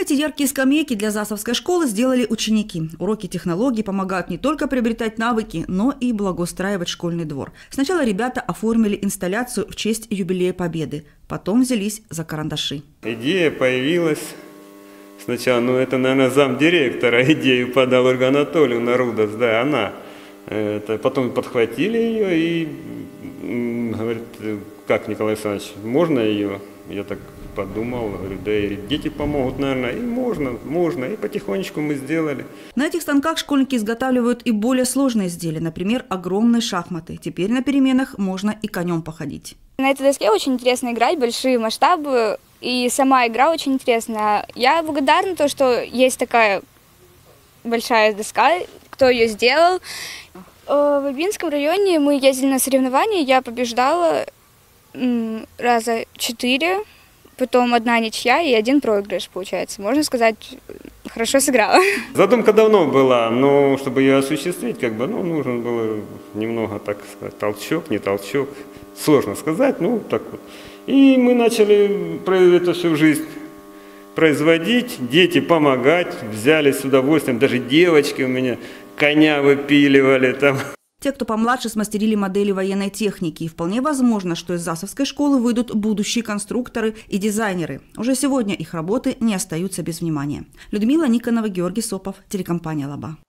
Эти яркие скамейки для Засовской школы сделали ученики. Уроки технологий помогают не только приобретать навыки, но и благоустраивать школьный двор. Сначала ребята оформили инсталляцию в честь юбилея Победы. Потом взялись за карандаши. Идея появилась сначала, это, наверное, замдиректора идею подал Ольга Анатольевна Рудос, да, она. Потом подхватили ее и говорит, как, Николай Александрович, можно ее? Я так подумал, говорю, да и дети помогут, наверное, и можно, и потихонечку мы сделали. На этих станках школьники изготавливают и более сложные изделия, например, огромные шахматы. Теперь на переменах можно и конем походить. На этой доске очень интересно играть, большие масштабы, и сама игра очень интересная. Я благодарна то, что есть такая большая доска, кто ее сделал. В Ильинском районе мы ездили на соревнования, я побеждала раза 4, потом 1 ничья и 1 проигрыш, получается. Можно сказать, хорошо сыграла. Задумка давно была, но чтобы ее осуществить, нужен был немного, так сказать, толчок, не толчок. Сложно сказать, так вот. И мы начали это все в жизнь производить, дети помогать, взяли с удовольствием, даже девочки у меня коня выпиливали там. Те, кто помладше, смастерили модели военной техники. И вполне возможно, что из Засовской школы выйдут будущие конструкторы и дизайнеры. Уже сегодня их работы не остаются без внимания. Людмила Никонова, Георгий Сопов, телекомпания «Лаба».